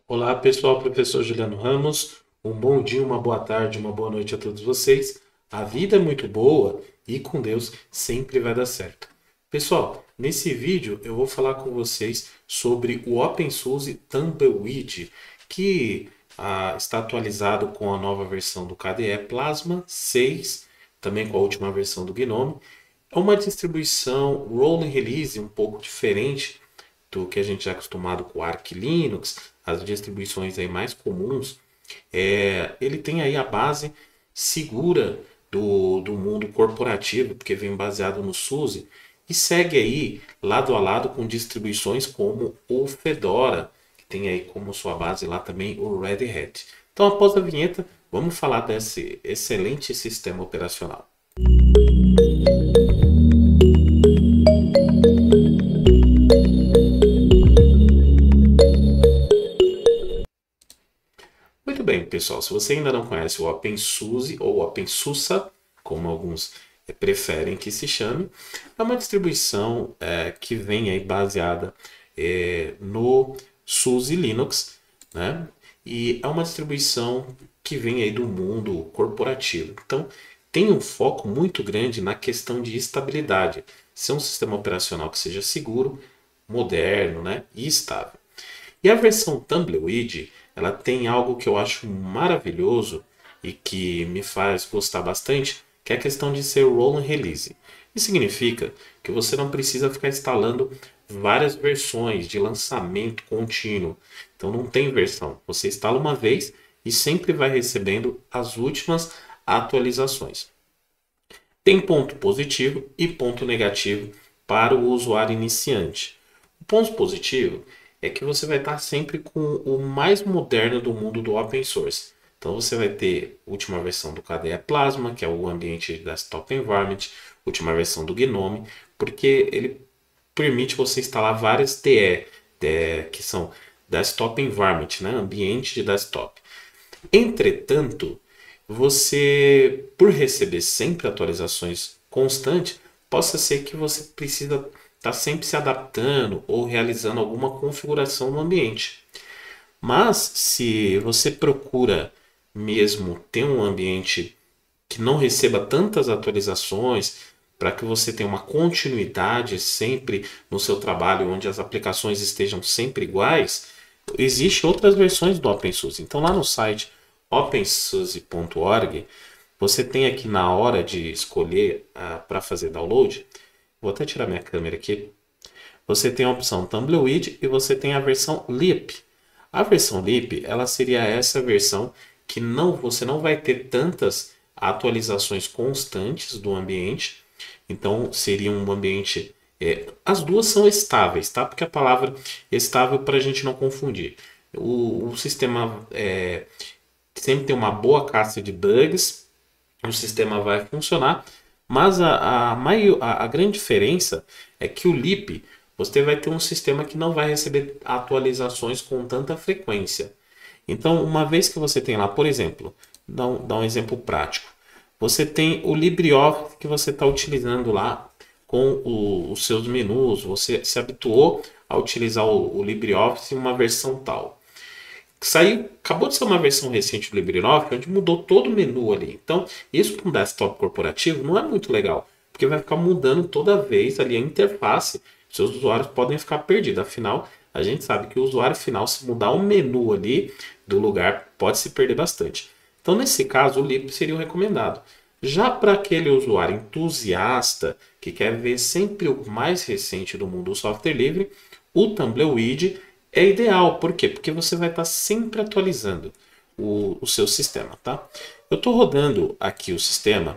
Olá pessoal, professor Juliano Ramos. Um bom dia, uma boa tarde, uma boa noite a todos vocês. A vida é muito boa e com Deus sempre vai dar certo. Pessoal, nesse vídeo eu vou falar com vocês sobre o OpenSUSE Tumbleweed, que está atualizado com a nova versão do KDE Plasma 6, também com a última versão do GNOME. É uma distribuição rolling release um pouco diferente do que a gente é acostumado com o Arch Linux, as distribuições aí mais comuns. Ele tem aí a base segura do mundo corporativo, porque vem baseado no SUSE, e segue aí lado a lado com distribuições como o Fedora, que tem aí como sua base lá também o Red Hat. Então, após a vinheta, vamos falar desse excelente sistema operacional. Muito bem, pessoal. Se você ainda não conhece o OpenSUSE ou OpenSUSE, como alguns preferem que se chame, é uma distribuição que vem aí baseada no SUSE Linux, né? E é uma distribuição que vem aí do mundo corporativo. Então, tem um foco muito grande na questão de estabilidade. Ser um sistema operacional que seja seguro, moderno, né? E estável. E a versão Tumbleweed, ela tem algo que eu acho maravilhoso e que me faz gostar bastante, que é a questão de ser rolling release. Isso significa que você não precisa ficar instalando várias versões de lançamento contínuo. Então não tem versão. Você instala uma vez e sempre vai recebendo as últimas atualizações. Tem ponto positivo e ponto negativo para o usuário iniciante. O ponto positivo é que você vai estar sempre com o mais moderno do mundo do open source. Então você vai ter a última versão do KDE Plasma, que é o ambiente de desktop environment, última versão do GNOME, porque ele permite você instalar várias que são desktop environment, né? Ambiente de desktop. Entretanto, você, por receber sempre atualizações constantes, possa ser que você precisa estar sempre se adaptando ou realizando alguma configuração no ambiente. Mas se você procura mesmo ter um ambiente que não receba tantas atualizações, para que você tenha uma continuidade sempre no seu trabalho, onde as aplicações estejam sempre iguais, existem outras versões do OpenSUSE. Então lá no site opensuse.org, você tem aqui na hora de escolher para fazer download, vou até tirar minha câmera aqui, você tem a opção Tumbleweed e você tem a versão Leap. A versão Leap, ela seria essa versão que você não vai ter tantas atualizações constantes do ambiente. Então seria um ambiente. As duas são estáveis, tá? Porque a palavra estável para a gente não confundir. O sistema sempre tem uma boa caixa de bugs, o sistema vai funcionar, mas a grande diferença é que o Leap você vai ter um sistema que não vai receber atualizações com tanta frequência. Então, uma vez que você tem lá, por exemplo, dá um exemplo prático. Você tem o LibreOffice que você está utilizando lá com os seus menus. Você se habituou a utilizar o LibreOffice em uma versão tal. Acabou de ser uma versão recente do LibreOffice, onde mudou todo o menu ali. Então, isso para um desktop corporativo não é muito legal, porque vai ficar mudando toda vez ali a interface. Seus usuários podem ficar perdidos. Afinal, a gente sabe que o usuário final, se mudar o menu ali do lugar, pode se perder bastante. Então, nesse caso, o Lip seria o recomendado. Já para aquele usuário entusiasta que quer ver sempre o mais recente do mundo do software livre, o Tumbleweed é ideal. Por quê? Porque você vai estar sempre atualizando o seu sistema, tá? Eu estou rodando aqui o sistema,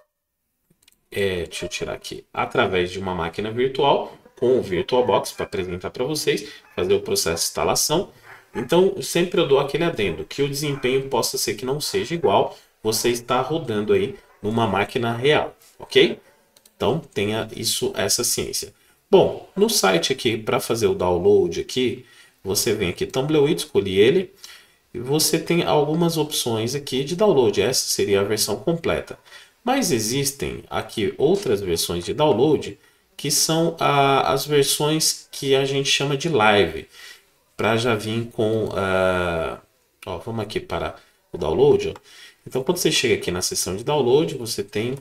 deixa eu tirar aqui, através de uma máquina virtual com o VirtualBox para apresentar para vocês, fazer o processo de instalação. Então, sempre eu dou aquele adendo, que o desempenho possa ser que não seja igual, você está rodando aí numa máquina real, ok? Então, tenha essa ciência. Bom, no site aqui, para fazer o download aqui, você vem aqui, Tumbleweed, escolhi ele, e você tem algumas opções aqui de download. Essa seria a versão completa. Mas existem aqui outras versões de download, que são as versões que a gente chama de live. para já vir com... ó, vamos aqui para o download. Ó. Então, quando você chega aqui na seção de download, você tem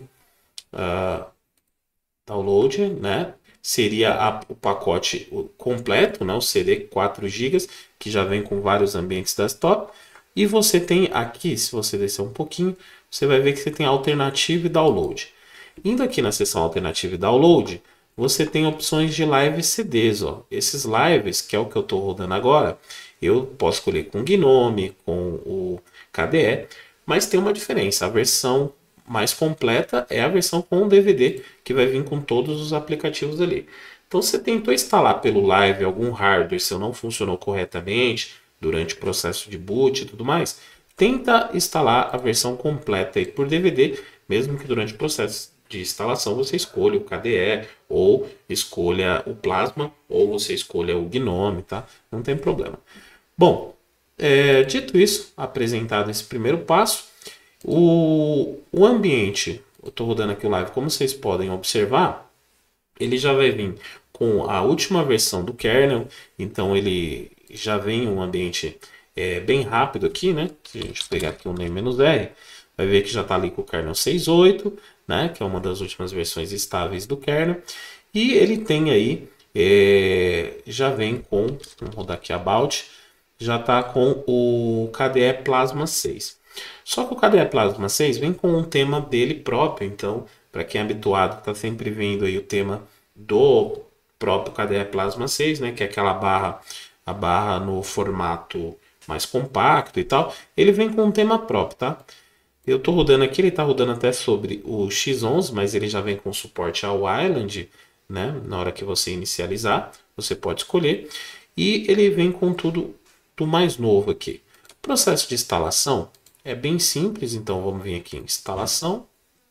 download, né? Seria o pacote completo, né? O CD 4 GB, que já vem com vários ambientes desktop. E você tem aqui, se você descer um pouquinho, você vai ver que você tem alternativa e download. Indo aqui na seção alternativa e download, você tem opções de live CDs. Ó. Esses lives, que é o que eu estou rodando agora, eu posso escolher com o Gnome, com o KDE, mas tem uma diferença. A versão mais completa é a versão com o DVD, que vai vir com todos os aplicativos ali. Então, você tentou instalar pelo Live algum hardware, se não funcionou corretamente durante o processo de boot e tudo mais, tenta instalar a versão completa aí por DVD, mesmo que durante o processo de instalação você escolha o KDE, ou escolha o Plasma, ou você escolha o Gnome, tá? Não tem problema. Bom, dito isso, apresentado esse primeiro passo, o ambiente, eu estou rodando aqui o live, como vocês podem observar, ele já vai vir com a última versão do kernel, então ele já vem um ambiente bem rápido aqui, né? Se a gente pegar aqui o name-r, vai ver que já está ali com o kernel 6.8, né? Que é uma das últimas versões estáveis do kernel, e ele tem aí, já vem com, vamos rodar aqui About, já está com o KDE Plasma 6. Só que o KDE Plasma 6 vem com um tema dele próprio, então, para quem é habituado, está sempre vendo aí o tema do próprio KDE Plasma 6, né, que é aquela barra, a barra no formato mais compacto e tal, ele vem com um tema próprio, tá? Eu estou rodando aqui, ele está rodando até sobre o X11, mas ele já vem com suporte ao Island, né, na hora que você inicializar, você pode escolher, e ele vem com tudo do mais novo aqui. O processo de instalação é bem simples, então vamos vir aqui em instalação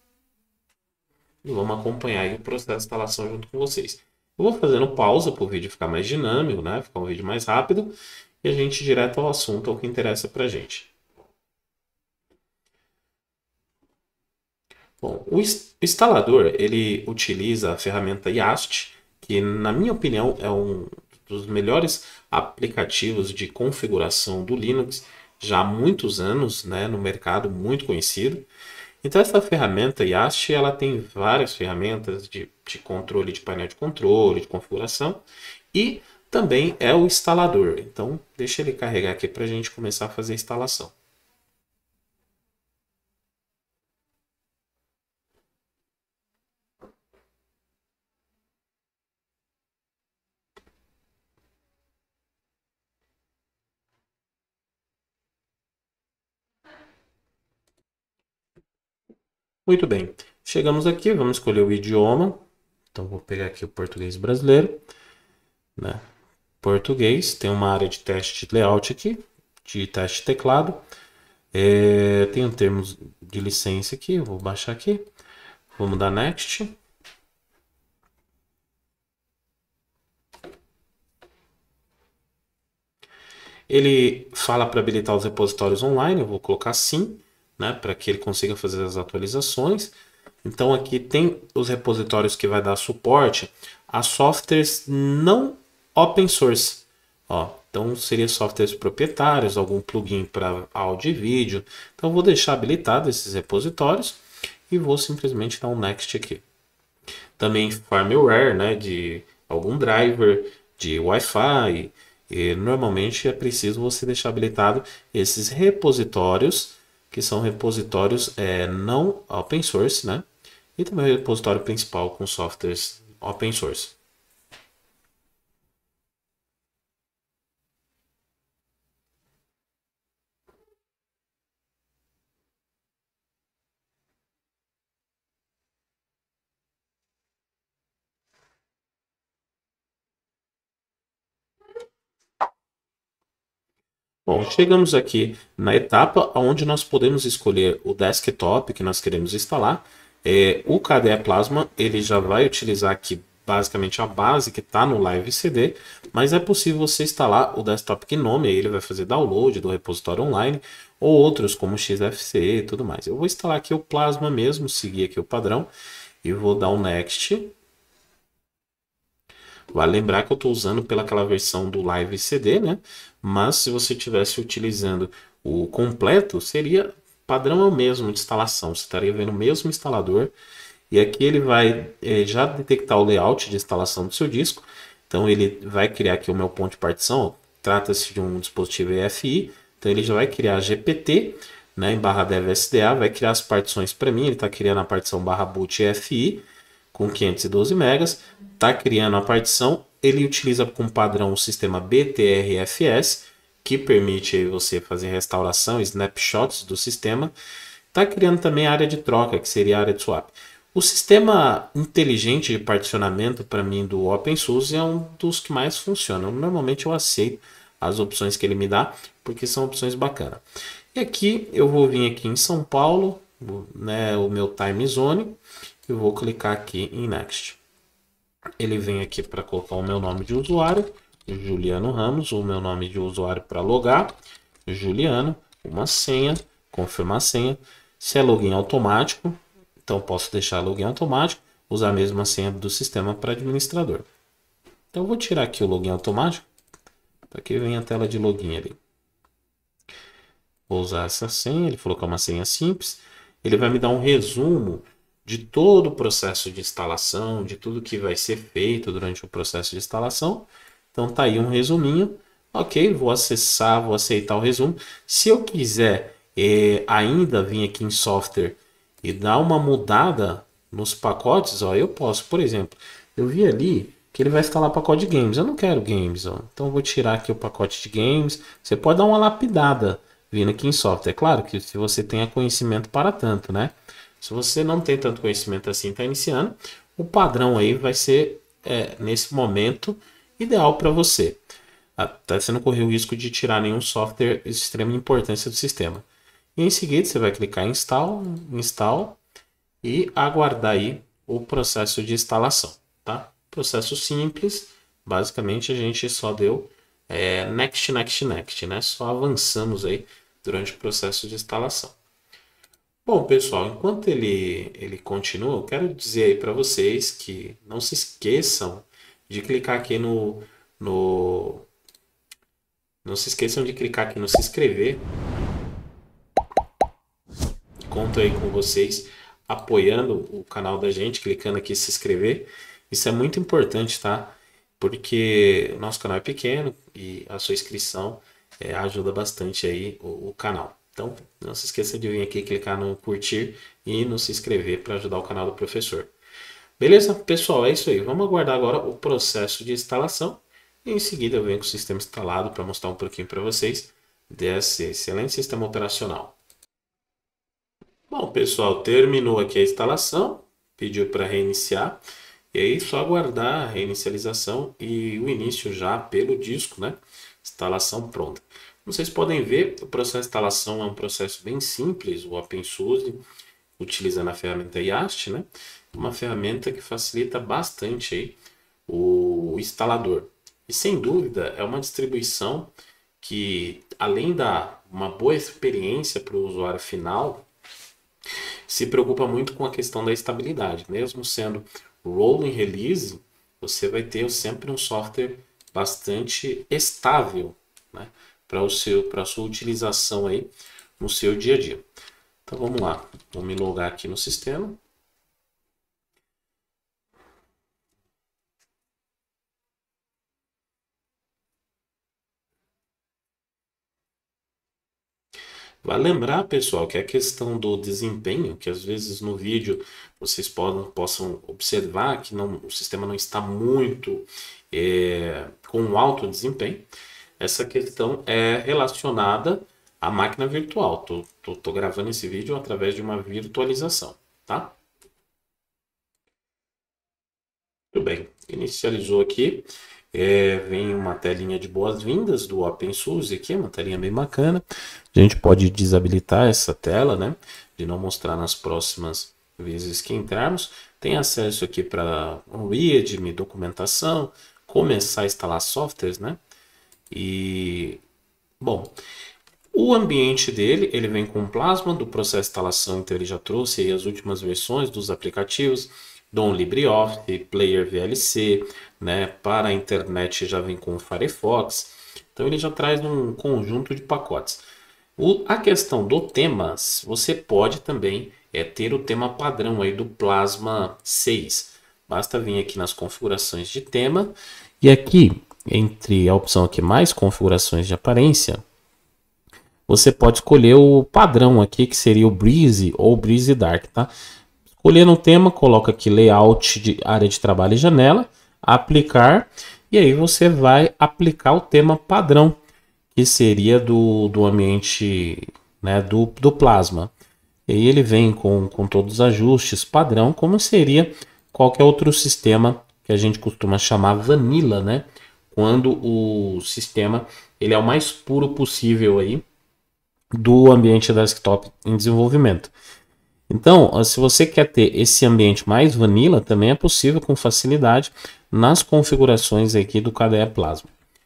e vamos acompanhar aí o processo de instalação junto com vocês. Eu vou fazendo pausa para o vídeo ficar mais dinâmico, né? Ficar um vídeo mais rápido e a gente direto ao assunto, ao que interessa para a gente. Bom, o instalador ele utiliza a ferramenta Yast, que na minha opinião é um dos melhores aplicativos de configuração do Linux já há muitos anos, né, no mercado, muito conhecido. Então essa ferramenta Yast, ela tem várias ferramentas de controle de painel de controle, de configuração, e também é o instalador. Então deixa ele carregar aqui para a gente começar a fazer a instalação. Muito bem, chegamos aqui, vamos escolher o idioma. Então vou pegar aqui o português brasileiro, né? Português, tem uma área de teste de layout aqui, de teste de teclado. Tem termos de licença aqui, vou baixar aqui. Vamos dar Next. Ele fala para habilitar os repositórios online, eu vou colocar sim, né, para que ele consiga fazer as atualizações. Então aqui tem os repositórios que vai dar suporte a softwares não open source. Ó, então seria softwares proprietários, algum plugin para áudio e vídeo. Então eu vou deixar habilitado esses repositórios e vou simplesmente dar um next aqui. Também firmware, né, de algum driver de Wi-Fi. E normalmente é preciso você deixar habilitado esses repositórios, que são repositórios não open source, né? E também o repositório principal com softwares open source. Bom, chegamos aqui na etapa onde nós podemos escolher o desktop que nós queremos instalar. O KDE Plasma ele já vai utilizar aqui basicamente a base que está no Live CD, mas é possível você instalar o desktop Gnome, aí ele vai fazer download do repositório online, ou outros como XFCE e tudo mais. Eu vou instalar aqui o Plasma mesmo, seguir aqui o padrão, e vou dar um Next. Vale lembrar que eu estou usando pelaquela versão do Live CD, né? Mas se você estivesse utilizando o completo, seria padrão é o mesmo de instalação. Você estaria vendo o mesmo instalador. E aqui ele vai já detectar o layout de instalação do seu disco. Então ele vai criar aqui o meu ponto de partição. Trata-se de um dispositivo EFI. Então ele já vai criar GPT, né, em /dev SDA, vai criar as partições para mim. Ele está criando a partição /boot EFI com 512 megas. Está criando a partição. Ele utiliza como padrão o sistema BTRFS, que permite aí você fazer restauração, snapshots do sistema. Está criando também a área de troca, que seria a área de swap. O sistema inteligente de particionamento, para mim, do OpenSUSE é um dos que mais funcionam. Normalmente eu aceito as opções que ele me dá, porque são opções bacanas. E aqui eu vou vir aqui em São Paulo, né, o meu time zone, e vou clicar aqui em Next. Ele vem aqui para colocar o meu nome de usuário, Juliano Ramos, o meu nome de usuário para logar, Juliano, uma senha, confirmar a senha. Se é login automático, então posso deixar login automático, usar a mesma senha do sistema para administrador. Então eu vou tirar aqui o login automático, para que venha a tela de login ali. Vou usar essa senha, ele falou que é uma senha simples. Ele vai me dar um resumo de todo o processo de instalação, de tudo que vai ser feito durante o processo de instalação. Então tá aí um resuminho. Ok, vou acessar, vou aceitar o resumo. Se eu quiser ainda vir aqui em software e dar uma mudada nos pacotes, ó, eu posso, por exemplo, eu vi ali que ele vai instalar pacote de games. Eu não quero games, ó. Então eu vou tirar aqui o pacote de games. Você pode dar uma lapidada vindo aqui em software. É claro que se você tenha conhecimento para tanto, né? Se você não tem tanto conhecimento assim, está iniciando, o padrão aí vai ser, nesse momento, ideal para você. Até você não correr o risco de tirar nenhum software de extrema importância do sistema. E em seguida, você vai clicar em Install e aguardar aí o processo de instalação, tá? Processo simples, basicamente a gente só deu Next, Next, Next, né? Só avançamos aí durante o processo de instalação. Bom, pessoal, enquanto ele continua, eu quero dizer aí para vocês que não se esqueçam de clicar aqui não se esqueçam de clicar aqui no se inscrever. Conto aí com vocês apoiando o canal da gente, clicando aqui em se inscrever. Isso é muito importante, tá? Porque o nosso canal é pequeno e a sua inscrição ajuda bastante aí o canal. Então, não se esqueça de vir aqui clicar no curtir e no se inscrever para ajudar o canal do professor. Beleza? Pessoal, é isso aí. Vamos aguardar agora o processo de instalação. E em seguida eu venho com o sistema instalado para mostrar um pouquinho para vocês desse excelente sistema operacional. Bom, pessoal, terminou aqui a instalação. Pediu para reiniciar. E aí só aguardar a reinicialização e o início já pelo disco, né? Instalação pronta. Como vocês podem ver, o processo de instalação é um processo bem simples, o OpenSUSE, utilizando a ferramenta YAST, né? Uma ferramenta que facilita bastante aí o instalador. E sem dúvida é uma distribuição que, além da uma boa experiência para o usuário final, se preocupa muito com a questão da estabilidade. Mesmo sendo rolling release, você vai ter sempre um software bastante estável, né, para a sua utilização aí no seu dia a dia. Então vamos lá, vou me logar aqui no sistema. Vale lembrar, pessoal, que a questão do desempenho, que às vezes no vídeo vocês possam observar que o sistema não está muito com um alto desempenho, essa questão é relacionada à máquina virtual. Tô gravando esse vídeo através de uma virtualização, tá? Tudo bem, inicializou aqui. Vem uma telinha de boas-vindas do OpenSUSE aqui, uma telinha bem bacana. A gente pode desabilitar essa tela, né? De não mostrar nas próximas vezes que entrarmos. Tem acesso aqui para um README, documentação, começar a instalar softwares, né? E, bom, o ambiente dele, ele vem com Plasma do processo de instalação, então ele já trouxe aí as últimas versões dos aplicativos. Dom LibreOffice, Player VLC, né? Para a internet já vem com o Firefox. Então ele já traz um conjunto de pacotes. A questão do temas, você pode também ter o tema padrão aí do Plasma 6. Basta vir aqui nas configurações de tema e aqui, entre a opção aqui mais configurações de aparência, você pode escolher o padrão aqui, que seria o Breezy ou Breezy Dark, tá? Escolhendo um tema, coloca aqui layout de área de trabalho e janela, aplicar, e aí você vai aplicar o tema padrão, que seria do ambiente, né, do Plasma. E aí ele vem com todos os ajustes padrão, como seria qualquer outro sistema que a gente costuma chamar vanilla, né? Quando o sistema ele é o mais puro possível aí do ambiente desktop em desenvolvimento. Então, se você quer ter esse ambiente mais vanilla, também é possível com facilidade nas configurações aqui do KDE Plasma.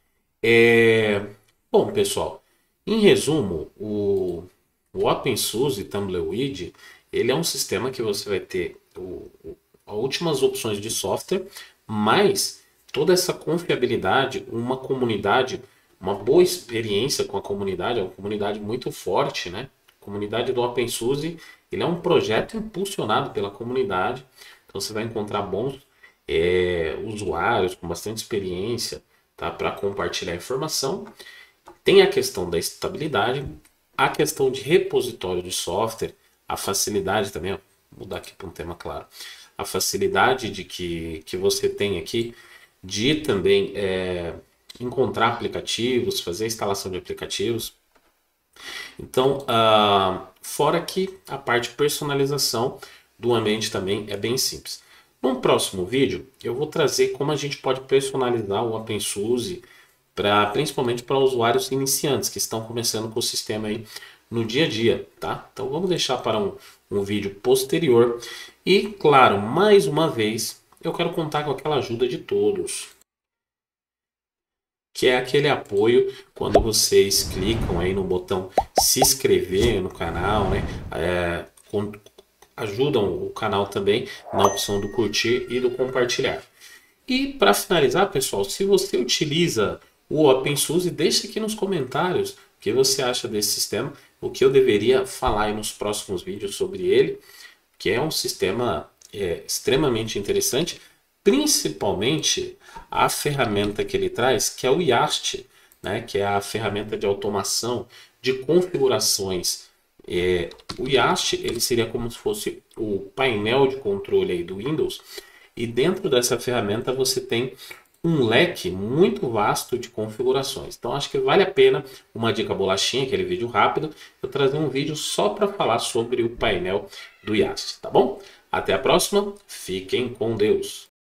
Bom, pessoal, em resumo, o OpenSUSE Tumbleweed, ele é um sistema que você vai ter as últimas opções de software, mas toda essa confiabilidade, uma comunidade, uma boa experiência com a comunidade, é uma comunidade muito forte, né? A comunidade do OpenSUSE, ele é um projeto impulsionado pela comunidade, então você vai encontrar bons usuários com bastante experiência, tá? Para compartilhar informação. Tem a questão da estabilidade, a questão de repositório de software, a facilidade também, vou mudar aqui para um tema claro, a facilidade de que você tem aqui de também encontrar aplicativos, fazer a instalação de aplicativos. Então, fora que a parte de personalização do ambiente também é bem simples. No próximo vídeo, eu vou trazer como a gente pode personalizar o OpenSUSE, principalmente para usuários iniciantes que estão começando com o sistema aí no dia a dia, tá? Então vamos deixar para um vídeo posterior. E claro, mais uma vez, eu quero contar com aquela ajuda de todos, que é aquele apoio quando vocês clicam aí no botão se inscrever no canal, né? Ajudam o canal também na opção do curtir e do compartilhar. E para finalizar, pessoal, se você utiliza o OpenSUSE, deixe aqui nos comentários o que você acha desse sistema, o que eu deveria falar aí nos próximos vídeos sobre ele, que é um sistema extremamente interessante, principalmente a ferramenta que ele traz, que é o YAST, né, que é a ferramenta de automação de configurações. O YAST ele seria como se fosse o painel de controle aí do Windows, e dentro dessa ferramenta você tem um leque muito vasto de configurações. Então acho que vale a pena, uma dica bolachinha, aquele vídeo rápido, eu trazer um vídeo só para falar sobre o painel do YAST, tá bom? Até a próxima, fiquem com Deus!